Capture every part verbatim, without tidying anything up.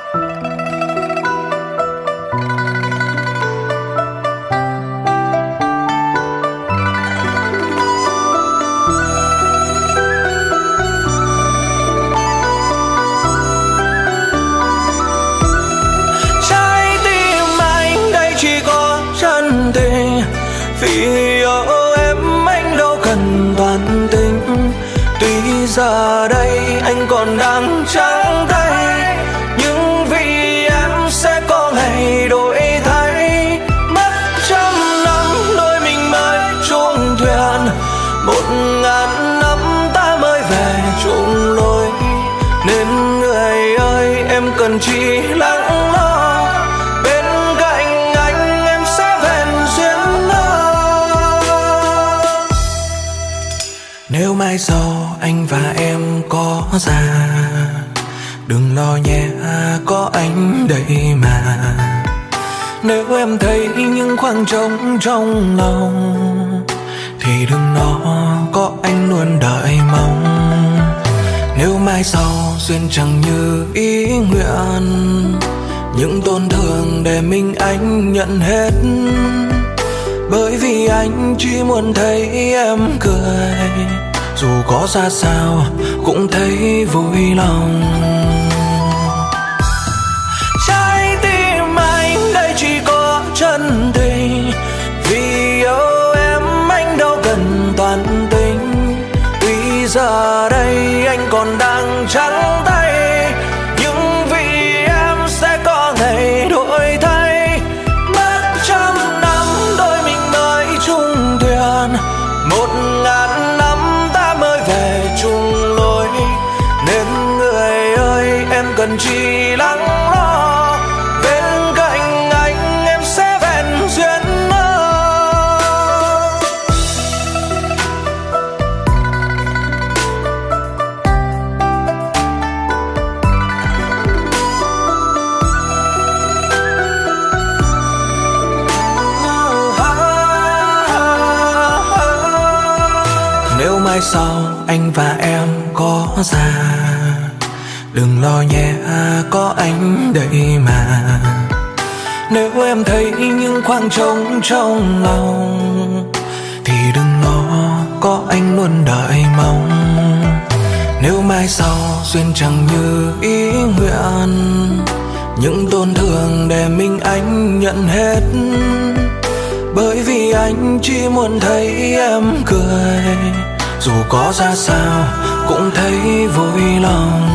Vì yêu em anh đâu cần toàn tính. Tuy giờ đây anh còn đang trắng tay, nhưng vì em sẽ có ngày đổi thay. Mất trăm năm đôi mình mới chung thuyền, một ngàn năm ta mới về chung lối. Nên người ơi em cần chỉ lắng lo, nếu mai sau anh và em có già, đừng lo nhé có anh đây mà. Nếu em thấy những khoảng trống trong lòng thì đừng lo, có anh luôn đợi mong. Nếu mai sau duyên chẳng như ý nguyện, những tổn thương để mình anh nhận hết. Bởi vì anh chỉ muốn thấy em cười, dù có ra sao cũng thấy vui lòng. Trái tim anh đây chỉ có chân tình, vì yêu em anh đâu cần toàn tính. Tuy giờ đây anh còn đang trắng tay, nhưng vì em sẽ có ngày đổi thay. Mất trăm năm đôi mình mới chung thuyền, một ngàn năm ta mới về chung lối. Nên người ơi em cần chỉ lắng lo, bên cạnh anh em sẽ vẹn duyên ơi. Nếu mai sau anh và em có già, đừng lo nhé có anh đây mà. Nếu em thấy những khoảng trống trong lòng thì đừng lo, có anh luôn đợi mong. Nếu mai sau duyên chẳng như ý nguyện, những tổn thương để mình anh nhận hết. Bởi vì anh chỉ muốn thấy em cười, dù có ra sao cũng thấy vui lòng.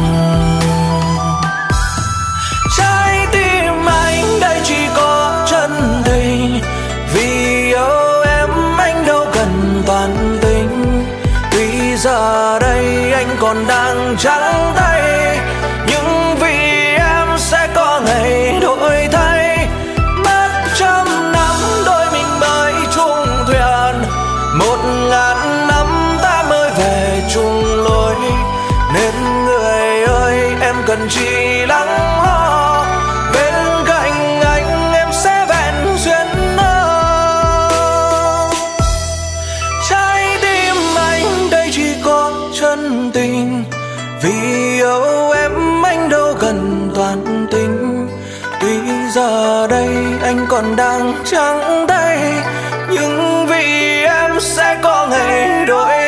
Trái tim anh đây chỉ có chân tình, vì yêu em anh đâu cần toàn tính. Tuy giờ đây anh còn đang trắng tay, nhưng vì em sẽ có ngày đổi thay. Mất trăm năm đôi mình mới chung thuyền, một ngàn năm ta mới về chung lối. Nên người ơi em cần chỉ lắng lo, bên cạnh anh em sẽ vẹn duyên ơi. Trái tim anh đây chỉ có chân tình, vì yêu em anh đâu cần toàn tính. Tuy giờ đây anh còn đang trắng tay, nhưng vì em sẽ có ngày đổi